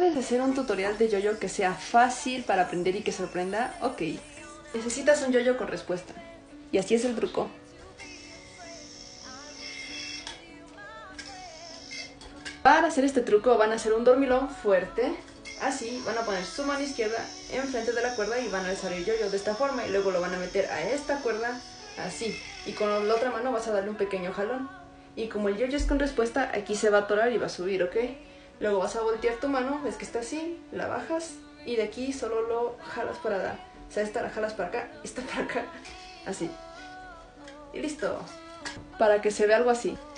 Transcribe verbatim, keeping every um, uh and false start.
puedes hacer un tutorial de yoyo que sea fácil para aprender y que sorprenda, ok. Necesitas un yoyo con respuesta. Y así es el truco. Para hacer este truco van a hacer un dormilón fuerte. Así, van a poner su mano izquierda enfrente de la cuerda y van a alzar el yoyo de esta forma. Y luego lo van a meter a esta cuerda, así. Y con la otra mano vas a darle un pequeño jalón. Y como el yoyo es con respuesta, aquí se va a atorar y va a subir, ¿ok? Luego vas a voltear tu mano, ves que está así, la bajas y de aquí solo lo jalas para la... O sea, esta la jalas para acá, esta para acá, así. Y listo. Para que se vea algo así.